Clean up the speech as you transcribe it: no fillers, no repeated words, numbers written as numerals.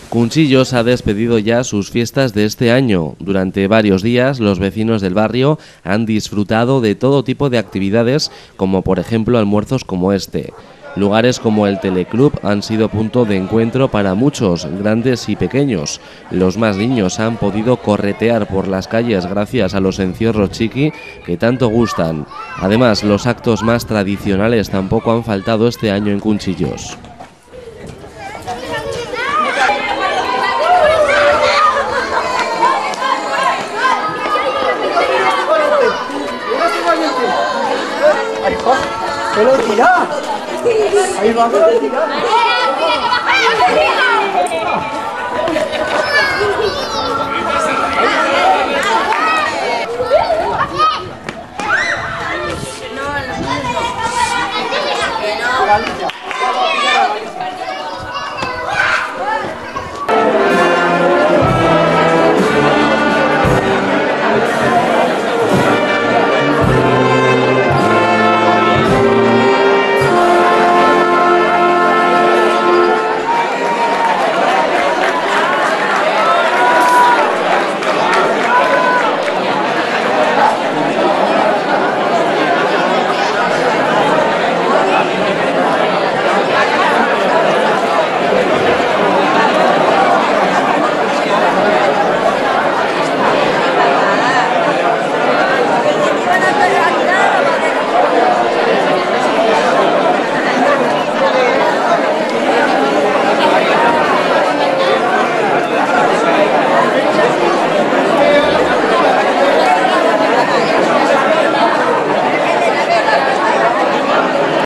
Cunchillos ha despedido ya sus fiestas de este año. Durante varios días, los vecinos del barrio han disfrutado de todo tipo de actividades, como por ejemplo almuerzos como este. Lugares como el Teleclub han sido punto de encuentro para muchos, grandes y pequeños. Los más niños han podido corretear por las calles gracias a los encierros chiqui que tanto gustan. Además, los actos más tradicionales tampoco han faltado este año en Cunchillos. Ahí va, no,